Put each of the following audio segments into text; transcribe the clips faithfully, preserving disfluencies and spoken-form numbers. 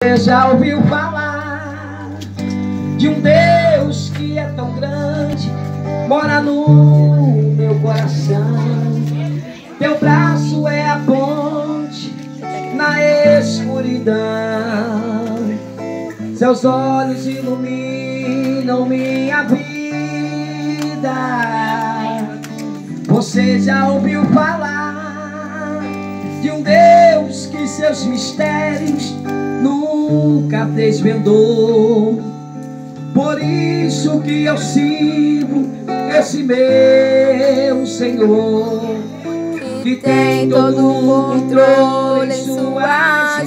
Você já ouviu falar de um Deus que é tão grande, mora no meu coração. Teu braço é a ponte na escuridão, seus olhos iluminam minha vida. Você já ouviu falar de um Deus que seus mistérios nunca desvendou? Por isso que eu sirvo esse meu Senhor, que tem todo o controle em suas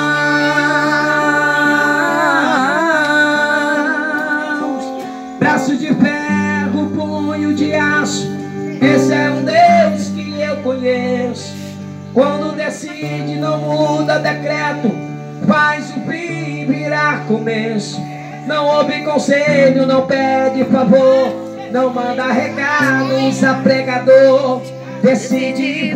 mãos. Braço de ferro, punho de aço, esse é um Deus que eu conheço. Quando decide, não muda decreto, faz o fim virar começo. Não ouve conselho, não pede favor, não manda recado, usa pregador. Decide e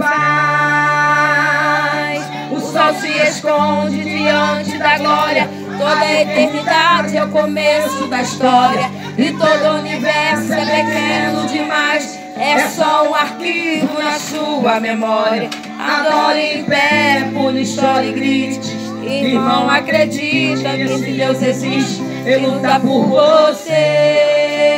faz. O sol se esconde diante da glória, toda a eternidade é o começo da história, e todo o universo é pequeno demais, é só um arquivo na sua memória. Adore em pé, pule, chore e grite, irmão, acredita que esse Deus existe, Ele luta por você.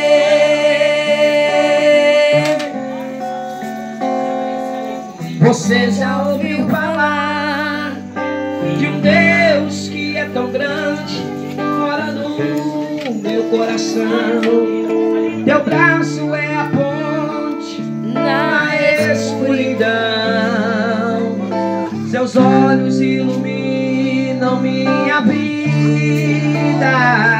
Você já ouviu falar de um Deus que é tão grande, mora no meu coração. Teu braço é a ponte na escuridão, seus olhos iluminam minha vida.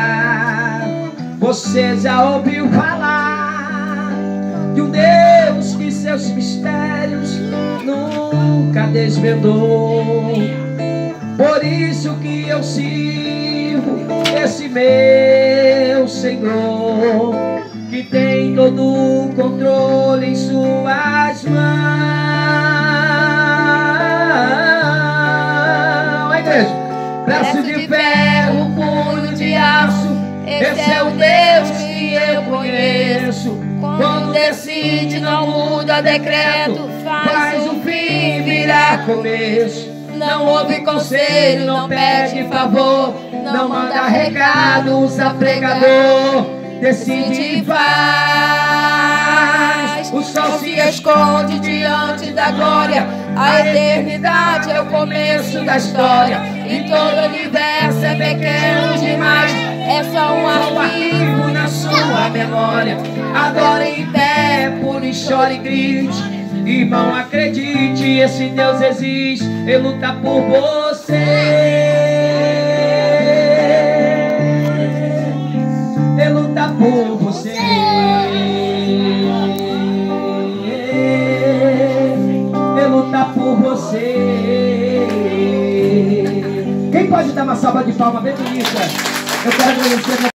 Você já ouviu falar de um Deus que seus mistérios nunca desvendou? Por isso que eu sirvo esse meu Senhor, que tem todo o controle em suas mãos. A igreja, braço de ferro, punho de aço, esse é o Deus que eu conheço. Quando decide, não muda decreto, faz o fim virar começo. Não ouve conselho, não pede favor, não manda recado, usa pregador. Decide e faz. O sol se esconde diante da glória, a eternidade é o começo da história, e todo o universo é pequeno demais, é só um arquivo na sua memória. Adore em pé, pule, chore e grite, irmão, acredite, esse Deus existe, Ele luta por você. Ele luta por você. Ele luta por você. Quem pode dar uma salva de palmas bem bonita? Eu quero agradecer.